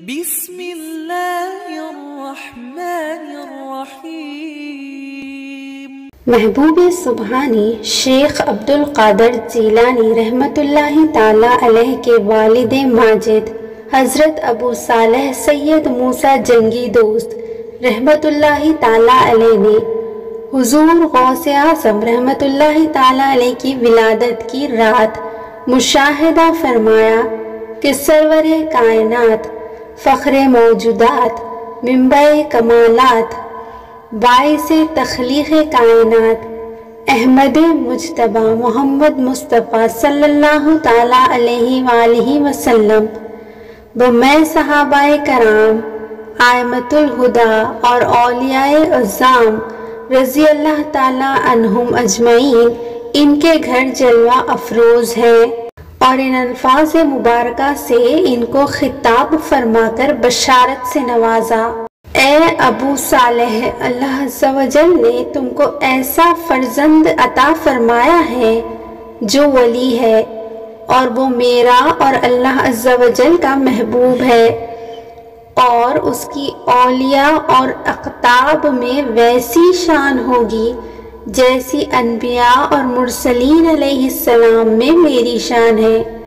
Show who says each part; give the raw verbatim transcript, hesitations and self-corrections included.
Speaker 1: بسم اللہ الرحمن الرحیم۔
Speaker 2: محبوب سبحانی شیخ عبدالقادر جیلانی رحمۃ اللہ تعالی علیہ کے والد ماجد حضرت ابو صالح سید موسیٰ جنگی دوست رحمۃ اللہ تعالی علیہ نے حضور غوث اعظم رحمۃ اللہ تعالی علیہ کی ولادت کی رات مشاہدہ فرمایا کہ سرور کائنات، فخر موجودات، منبع کمالات، باعث تخلیق کائنات، احمد مجتبی محمد مصطفیٰ صلی اللہ تعالی علیہ وآلہ وسلم و میں صحابہ کرام، ائمۃ الہدیٰ اور اولیاء اعظام رضی اللہ تعالی عنہم اجمعین ان کے گھر جلوہ افروز ہیں، اور ان الفاظ مبارکہ سے ان کو خطاب فرما کر بشارت سے نوازا۔ اے ابو صالح، اللہ عز و جل نے تم کو ایسا فرزند عطا فرمایا ہے جو ولی ہے، اور وہ میرا اور اللہ عز و جل کا محبوب ہے، اور اس کی اولیاء اور اقطاب میں ویسی شان ہوگی جیسی انبیاء اور مرسلین علیہ السلام میں میری شان ہے۔